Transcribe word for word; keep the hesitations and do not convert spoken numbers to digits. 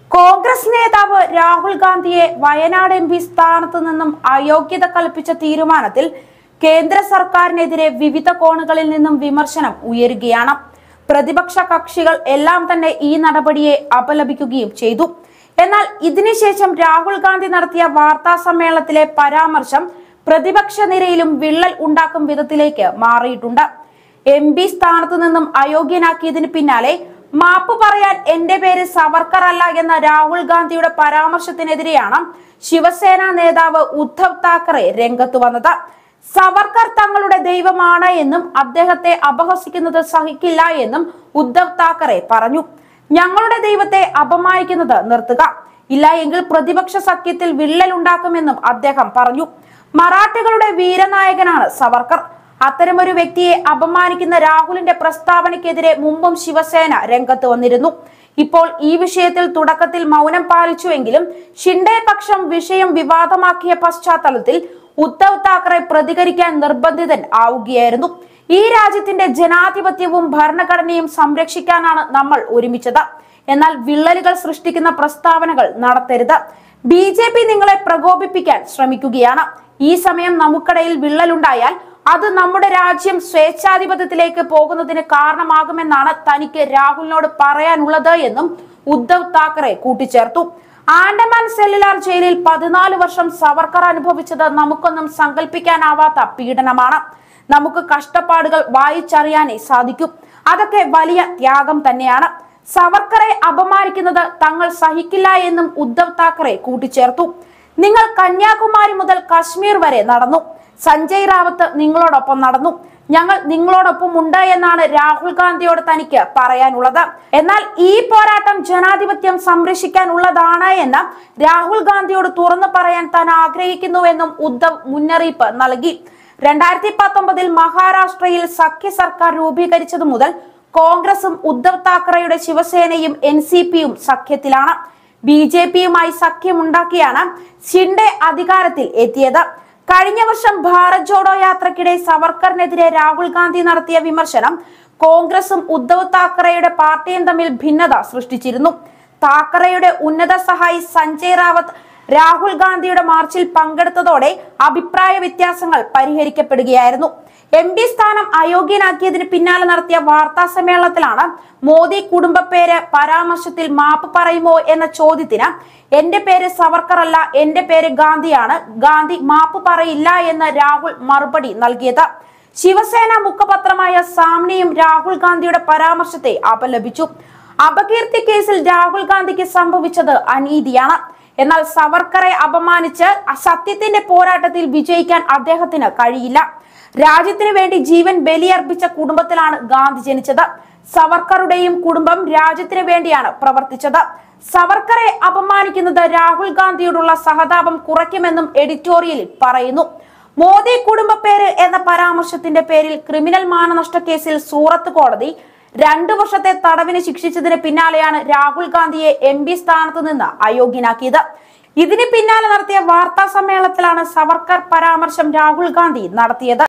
കോൺഗ്രസ് നേതാവ് രാഹുൽ ഗാന്ധിയെ Wayanad M P സ്ഥാനത്ത് നിന്നും അയോഗ്യത കൽപ്പിച്ച തീരുമാനത്തിൽ കേന്ദ്ര സർക്കാരിനെതിരെ വിവിധ കോണുകളിൽ നിന്നും വിമർശനം ഉയരുകയാണ്. പ്രതിപക്ഷ കക്ഷികൾ എല്ലാം തന്നെ ഈ നടപടിയെ അപലപിക്കുകയും ചെയ്തു. എന്നാൽ ഇതിനുശേഷം രാഹുൽ ഗാന്ധി നടത്തിയ വാർത്താ സമ്മേളനത്തിലെ പരാമർശം പ്രതിപക്ഷ നിരയിലും വിള്ളൽ ഉണ്ടാക്കും വിധത്തിലേക്ക് മാറിയിട്ടുണ്ട്. എം പി സ്ഥാനത്ത് നിന്നും അയോഗ്യനാക്കിയതിന് പിന്നാലെ മാപ്പ് പറയാൻ എന്റെ പേര് സവർക്കർ അല്ല എന്ന രാഹുൽ ഗാന്ധിയുടെ പരാമർശത്തിനെതിരെയാണ് ശിവസേന നേതാവ് ഉദ്ധവ് താക്കറെ രംഗത്ത് വന്നത്. സവർക്കർ തങ്ങളുടെ ദൈവമാണ് എന്നും അദ്ദേഹത്തെ അപഹസിക്കുന്നത് സഹിക്കില്ല എന്നും ഉദ്ധവ് താക്കറെ പറഞ്ഞു. ഞങ്ങളുടെ ദൈവത്തെ അപമാനിക്കുന്നത് നിർത്തുക, ഇല്ല എങ്കിൽ പ്രതിപക്ഷ സഖ്യത്തിൽ വിള്ളൽ ഉണ്ടാക്കുമെന്നും അദ്ദേഹം പറഞ്ഞു. മറാഠികളുടെ വീരനായകനാണ് സവർക്കർ. അത്തരമൊരു വ്യക്തിയെ അപമാനിക്കുന്ന രാഹുലിന്റെ പ്രസ്താവനയ്ക്കെതിരെ മുമ്പും ശിവസേന രംഗത്ത് വന്നിരുന്നു. ഇപ്പോൾ ഈ വിഷയത്തിൽ തുടക്കത്തിൽ മൗനം പാലിച്ചുവെങ്കിലും ഷിൻഡെ പക്ഷം വിഷയം വിവാദമാക്കിയ പശ്ചാത്തലത്തിൽ ഉദ്ധവ് താക്കറെ പ്രതികരിക്കാൻ നിർബന്ധിതൻ ആവുകയായിരുന്നു. ഈ രാജ്യത്തിന്റെ ജനാധിപത്യവും ഭരണഘടനയും സംരക്ഷിക്കാനാണ് നമ്മൾ ഒരുമിച്ചത്. എന്നാൽ വിള്ളലുകൾ സൃഷ്ടിക്കുന്ന പ്രസ്താവനകൾ നടത്തരുത്. ബി ജെ പി നിങ്ങളെ പ്രകോപിപ്പിക്കാൻ ശ്രമിക്കുകയാണ്. ഈ സമയം നമുക്കിടയിൽ വിള്ളലുണ്ടായാൽ അത് നമ്മുടെ രാജ്യം സ്വേച്ഛാധിപത്യത്തിലേക്ക് പോകുന്നതിന് കാരണമാകുമെന്നാണ് തനിക്ക് രാഹുലിനോട് പറയാനുള്ളത് എന്നും ഉദ്ധവ് താക്കറെ കൂട്ടിച്ചേർത്തു. ആൻഡമാൻ സെല്ലുലാർ ജയിലിൽ പതിനാല് വർഷം സവർക്കർ അനുഭവിച്ചത് നമുക്കൊന്നും സങ്കല്പിക്കാനാവാത്ത പീഡനമാണ്. നമുക്ക് കഷ്ടപ്പാടുകൾ വായിച്ചറിയാനേ സാധിക്കും. അതൊക്കെ വലിയ ത്യാഗം തന്നെയാണ്. സവർക്കറെ അപമാനിക്കുന്നത് തങ്ങൾ സഹിക്കില്ല എന്നും ഉദ്ധവ് താക്കറെ കൂട്ടിച്ചേർത്തു. നിങ്ങൾ കന്യാകുമാരി മുതൽ കശ്മീർ വരെ നടന്നു. സഞ്ജയ് റാവത്ത് നിങ്ങളോടൊപ്പം നടന്നു. ഞങ്ങൾ നിങ്ങളോടൊപ്പം ഉണ്ട് എന്നാണ് രാഹുൽ ഗാന്ധിയോട് തനിക്ക് പറയാനുള്ളത്. എന്നാൽ ഈ പോരാട്ടം ജനാധിപത്യം സംരക്ഷിക്കാനുള്ളതാണ് എന്ന് രാഹുൽ ഗാന്ധിയോട് തുറന്നു പറയാൻ താൻ ആഗ്രഹിക്കുന്നുവെന്നും ഉദ്ധവ് മുന്നറിയിപ്പ് നൽകി. രണ്ടായിരത്തി പത്തൊമ്പതിൽ മഹാരാഷ്ട്രയിൽ സഖ്യ സർക്കാർ രൂപീകരിച്ചതു മുതൽ കോൺഗ്രസും ഉദ്ധവ് താക്കറെയുടെ ശിവസേനയും എൻ സി പിയും സഖ്യത്തിലാണ്. ബി ജെ പിയുമായി സഖ്യമുണ്ടാക്കിയാണ് ഷിൻഡെ അധികാരത്തിൽ എത്തിയത്. കഴിഞ്ഞ വർഷം ഭാരത് ജോഡോ യാത്രക്കിടെ സവർക്കറിനെതിരെ രാഹുൽ ഗാന്ധി നടത്തിയ വിമർശനം കോൺഗ്രസും ഉദ്ധവ് താക്കറെയുടെ പാർട്ടിയും തമ്മിൽ ഭിന്നത സൃഷ്ടിച്ചിരുന്നു. താക്കറെയുടെ ഉന്നത സഹായി സഞ്ജയ് റാവത്ത് രാഹുൽ ഗാന്ധിയുടെ മാർച്ചിൽ പങ്കെടുത്തതോടെ അഭിപ്രായ വ്യത്യാസങ്ങൾ പരിഹരിക്കപ്പെടുകയായിരുന്നു. എം പി സ്ഥാനം അയോഗ്യനാക്കിയതിന് പിന്നാലെ നടത്തിയ വാർത്താ സമ്മേളനത്തിലാണ് മോദി കുടുംബ പേര് പരാമർശത്തിൽ മാപ്പ് പറയുമോ എന്ന ചോദ്യത്തിന് എന്റെ പേര് സവർക്കർ അല്ല, എന്റെ പേര് ഗാന്ധിയാണ്, ഗാന്ധി മാപ്പ് പറയില്ല എന്ന് രാഹുൽ മറുപടി നൽകിയത്. ശിവസേന മുഖപത്രമായ സാമ്നിയും രാഹുൽ ഗാന്ധിയുടെ പരാമർശത്തെ അപലപിച്ചു. അപകീർത്തി കേസിൽ രാഹുൽ ഗാന്ധിക്ക് സംഭവിച്ചത് അനീതിയാണ്. എന്നാൽ സവർക്കറെ അപമാനിച്ച് സത്യത്തിന്റെ പോരാട്ടത്തിൽ വിജയിക്കാൻ അദ്ദേഹത്തിന് കഴിയില്ല. രാജ്യത്തിന് വേണ്ടി ജീവൻ ബലിയർപ്പിച്ച കുടുംബത്തിലാണ് ഗാന്ധി ജനിച്ചത്. സവർക്കറുടെയും കുടുംബം രാജ്യത്തിന് വേണ്ടിയാണ് പ്രവർത്തിച്ചത്. സവർക്കറെ അപമാനിക്കുന്നത് രാഹുൽ ഗാന്ധിയോടുള്ള സഹതാപം കുറയ്ക്കുമെന്നും എഡിറ്റോറിയലിൽ പറയുന്നു. മോദി കുടുംബ പേര് എന്ന പരാമർശത്തിന്റെ പേരിൽ ക്രിമിനൽ മാനനഷ്ട കേസിൽ സൂറത്ത് കോടതി രണ്ടു വർഷത്തെ തടവിന് ശിക്ഷിച്ചതിന് പിന്നാലെയാണ് രാഹുൽ ഗാന്ധിയെ എം പി സ്ഥാനത്ത് നിന്ന് അയോഗ്യനാക്കിയത്. ഇതിന് പിന്നാലെ നടത്തിയ വാർത്താ സമ്മേളനത്തിലാണ് സവർക്കർ പരാമർശം രാഹുൽ ഗാന്ധി നടത്തിയത്.